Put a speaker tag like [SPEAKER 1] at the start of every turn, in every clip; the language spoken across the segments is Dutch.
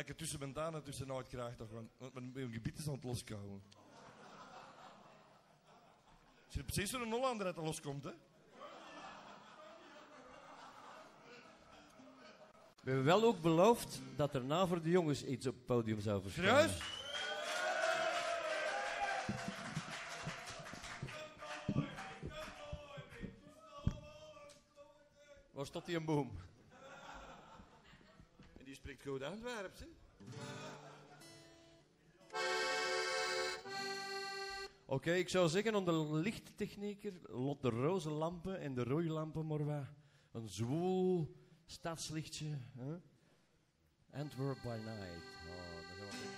[SPEAKER 1] ik tussen mijn tanden tussenuit krijg, toch, want mijn gebied is aan het loskomen. Het is precies zo'n Hollander dat er loskomt, hè?
[SPEAKER 2] We hebben wel ook beloofd dat er na voor de jongens iets op het podium zou verschijnen.
[SPEAKER 1] Serieus?
[SPEAKER 2] Waar staat die een boom?
[SPEAKER 1] En die spreekt goed Antwerps, hè?
[SPEAKER 2] Oké, ik zou zeggen aan de lichttechnieker, lot de roze lampen en de rode lampen maar wat. Een zwoel stadslichtje. Hè? Antwerp by night. Oh, dat gaan we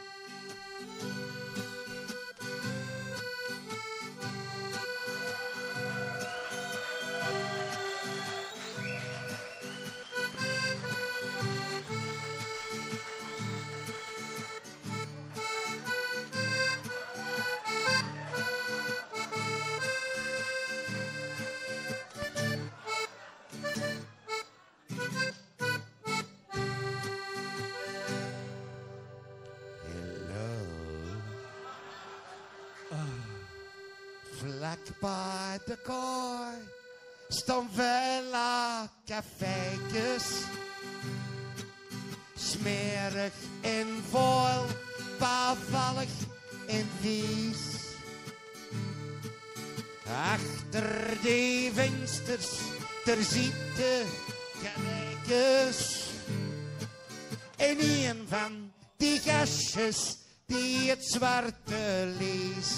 [SPEAKER 3] Vlak bij de kooi staan vele café'tjes. Smerig en vuil, bouwvallig en vies. Achter die vensters, ter zitten kijkers. En een van die gastjes die het zwarte leest.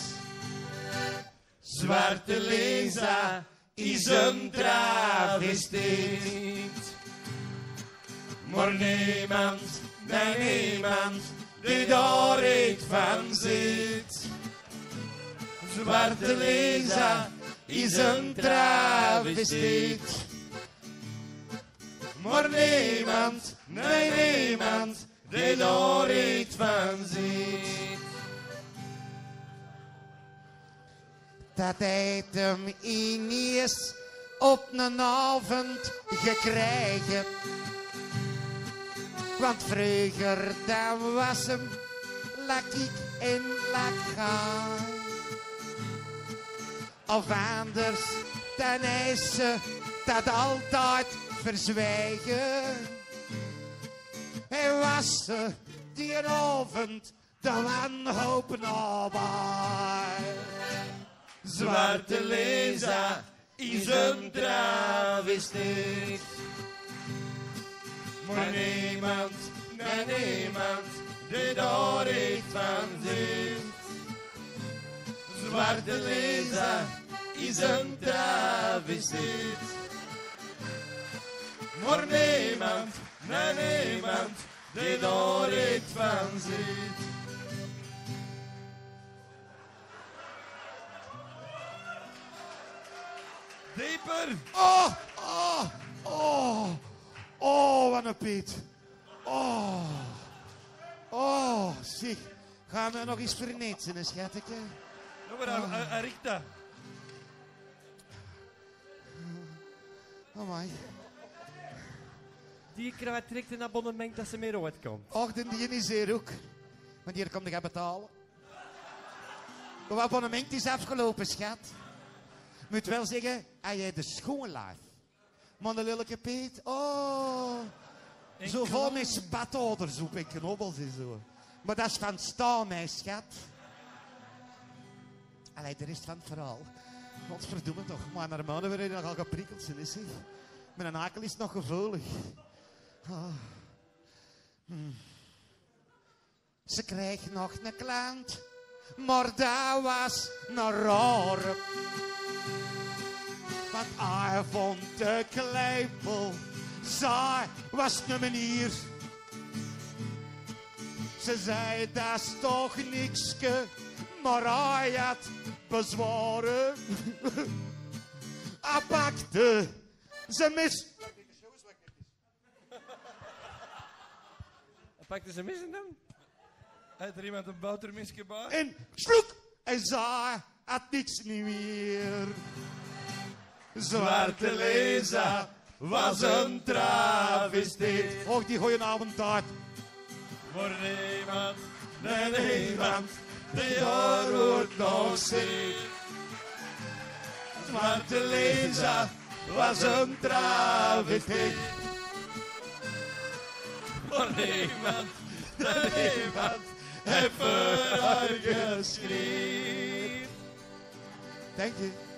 [SPEAKER 2] Zwarte Lisa is een travestiet. Maar niemand, nee niemand, die daar iets van ziet. Zwarte Lisa is een travestiet. Maar niemand, nee niemand, die daar iets van ziet.
[SPEAKER 3] Dat heeft hem ineens op een avond gekregen. Want vroeger dan was hem lakik en lakgaai. Of anders dan is ze dat altijd verzwijgen. En was ze die avond de wanhoop nabij.
[SPEAKER 2] Zwarte Lisa is een travestiet. Maar niemand, nee niemand, die daar iets van ziet. Zwarte Lisa is een travestiet. Maar niemand, nee niemand, die daar iets van ziet.
[SPEAKER 1] Dieper!
[SPEAKER 3] Oh, oh, oh, oh, wat een Piet. Oh, oh, zeg. Gaan we nog eens vernetsen, schatje?
[SPEAKER 1] Ja, maar Arikta.
[SPEAKER 3] Oh, my.
[SPEAKER 2] Die krijgt direct een abonnement dat ze meer uitkomt.
[SPEAKER 3] Och, die is hier ook. Want hier kom je gaan betalen. Het abonnement is afgelopen, schat. Moet wel zeggen, hij heeft de schoon life. Maar de lelijke Piet, oh. Zo vol met spatoders op en knobbels en zo. Maar dat is van staan, mijn schat. Allee, de rest van het verhaal. Godverdomme toch. Maar naar maanden werden nogal geprikkeld zijn, is hij. Mijn hakel is nog gevoelig. Oh. Ze kreeg nog een klant. Maar dat was een rare. Want hij vond de klepel. Zij was een manier. Ze zei, dat is toch nikske. Maar hij had bezwaren. Hij pakte ze mis.
[SPEAKER 2] Hij pakte ze mis en dan?
[SPEAKER 1] Heeft er iemand een botermisje bij?
[SPEAKER 3] En sloek. En zij had niks niet meer.
[SPEAKER 2] Zwarte Lisa was een travestiet.
[SPEAKER 3] Och, die goeie avond uit.
[SPEAKER 1] Maar niemand, nee, niemand, die haar hoort nog zien. Zwarte Lisa was een travestie. Maar niemand, niemand heeft voor haar geschreven.
[SPEAKER 3] Dank je.